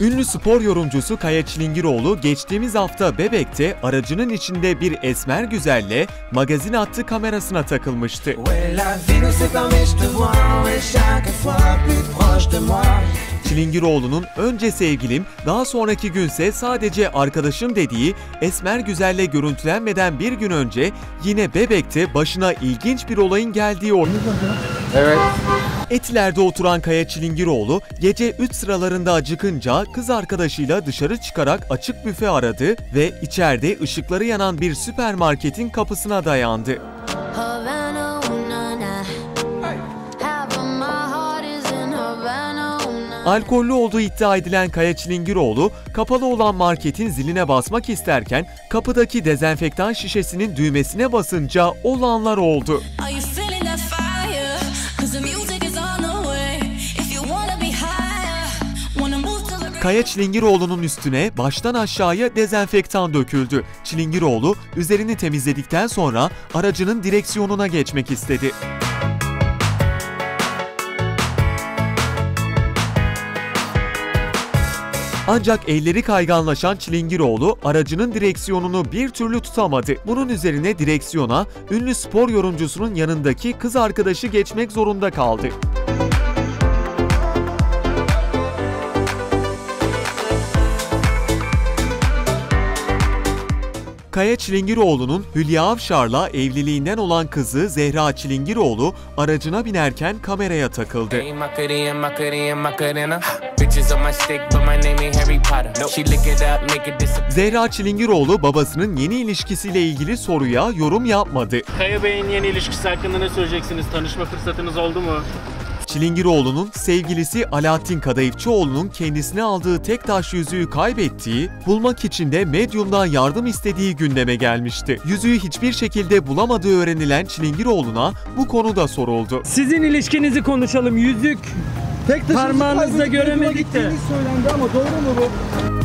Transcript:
Ünlü spor yorumcusu Kaya Çilingiroğlu geçtiğimiz hafta Bebek'te aracının içinde bir esmer güzelle magazin hattı kamerasına takılmıştı. Çilingiroğlu'nun önce sevgilim, daha sonraki günse sadece arkadaşım dediği esmer güzelle görüntülenmeden bir gün önce yine Bebek'te başına ilginç bir olayın geldiği ortaya. Evet. Etiler'de oturan Kaya Çilingiroğlu gece 3 sıralarında acıkınca kız arkadaşıyla dışarı çıkarak açık büfe aradı ve içeride ışıkları yanan bir süpermarketin kapısına dayandı. Alkollü olduğu iddia edilen Kaya Çilingiroğlu, kapalı olan marketin ziline basmak isterken kapıdaki dezenfektan şişesinin düğmesine basınca olanlar oldu. Kaya Çilingiroğlu'nun üstüne baştan aşağıya dezenfektan döküldü. Çilingiroğlu üzerini temizledikten sonra aracının direksiyonuna geçmek istedi. Ancak elleri kayganlaşan Çilingiroğlu aracının direksiyonunu bir türlü tutamadı. Bunun üzerine direksiyona ünlü spor yorumcusunun yanındaki kız arkadaşı geçmek zorunda kaldı. Kaya Çilingiroğlu'nun Hülya Avşar'la evliliğinden olan kızı Zehra Çilingiroğlu aracına binerken kameraya takıldı. Zehra Çilingiroğlu babasının yeni ilişkisiyle ilgili soruya yorum yapmadı. Kaya Bey'in yeni ilişkisi hakkında ne söyleyeceksiniz? Tanışma fırsatınız oldu mu? Çilingiroğlu'nun sevgilisi Alaaddin Kadayıfçıoğlu'nun kendisine aldığı tek taş yüzüğü kaybettiği, bulmak için de medyumdan yardım istediği gündeme gelmişti. Yüzüğü hiçbir şekilde bulamadığı öğrenilen Çilingiroğlu'na bu konuda soruldu. Sizin ilişkinizi konuşalım. Yüzük parmağınızla göremedik de. Söylendi ama doğru mu bu?